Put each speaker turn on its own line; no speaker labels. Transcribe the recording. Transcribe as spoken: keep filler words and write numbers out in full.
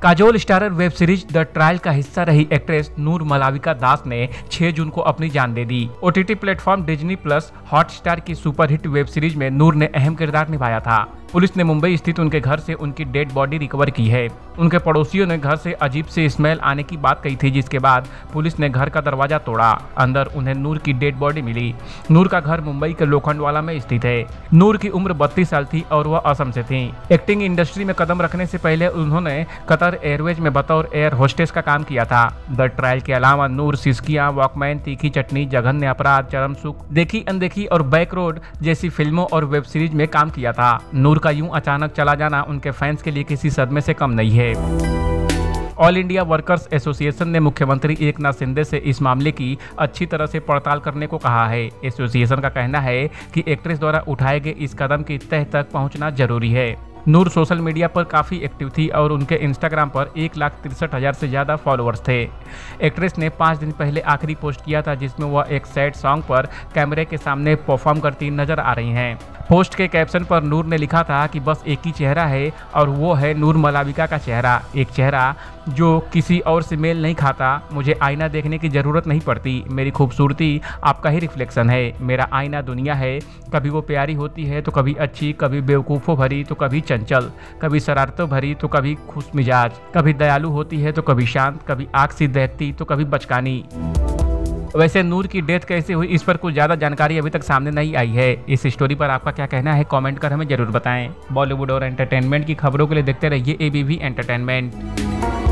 Kajol starrer web series the trial का हिस्सा रही एक्ट्रेस नूर मलाविका दास ने छह जून को अपनी जान दे दी। OTT platform Disney plus Hotstar की सुपरहिट वेब सीरीज में नूर ने अहम किरदार निभाया था। पुलिस ने मुंबई स्थित उनके घर से उनकी डेड बॉडी रिकवर की है। उनके पड़ोसियों ने घर से अजीब से स्मेल आने की बात कही थी, जिसके बाद पुलिस ने घर का दरवाजा तोड़ा। अंदर उन्हें नूर की डेड बॉडी मिली। नूर का घर मुंबई के लोखंडवाला में स्थित है। नूर की उम्र बत्तीस साल थी और वह असम से थी। एक्टिंग इंडस्ट्री में कदम रखने से पहले उन्होंने कतर एयरवेज में बतौर एयर होस्टेस का काम किया था। द ट्रायल के अलावा नूर सिस्किया, वॉकमैन, तीखी चटनी, जघन्य अपराध, चरम सुख, देखी अनदेखी और बैक रोड जैसी फिल्मों और वेब सीरीज में काम किया था। नूर का यूं अचानक चला जाना उनके फैंस के लिए किसी सदमे से कम नहीं है। ऑल इंडिया वर्कर्स एसोसिएशन ने मुख्यमंत्री एकनाथ शिंदे से इस मामले की अच्छी तरह से पड़ताल करने को कहा है। एसोसिएशन का कहना है कि एक्ट्रेस द्वारा उठाए गए इस कदम की तह तक पहुंचना जरूरी है। नूर सोशल मीडिया पर काफ़ी एक्टिव थी और उनके इंस्टाग्राम पर एक लाख तिरसठ हजार से ज़्यादा फॉलोअर्स थे। एक्ट्रेस ने पाँच दिन पहले आखिरी पोस्ट किया था, जिसमें वह एक सैड सॉन्ग पर कैमरे के सामने परफॉर्म करती नजर आ रही हैं। पोस्ट के कैप्शन पर नूर ने लिखा था कि बस एक ही चेहरा है और वो है नूर मलाविका का चेहरा, एक चेहरा जो किसी और से मेल नहीं खाता। मुझे आईना देखने की ज़रूरत नहीं पड़ती। मेरी खूबसूरती आपका ही रिफ्लेक्शन है। मेरा आईना दुनिया है। कभी वो प्यारी होती है तो कभी अच्छी, कभी बेवकूफ़ों भरी तो कभी चंचल, कभी शरारतों भरी तो कभी खुश मिजाज, कभी दयालु होती है तो कभी शांत, कभी आँख सी देखती तो कभी बचकानी। वैसे नूर की डेथ कैसे हुई, इस पर कुछ ज़्यादा जानकारी अभी तक सामने नहीं आई है। इस स्टोरी पर आपका क्या कहना है, कमेंट कर हमें जरूर बताएं। बॉलीवुड और एंटरटेनमेंट की खबरों के लिए देखते रहिए एबीवी एंटरटेनमेंट।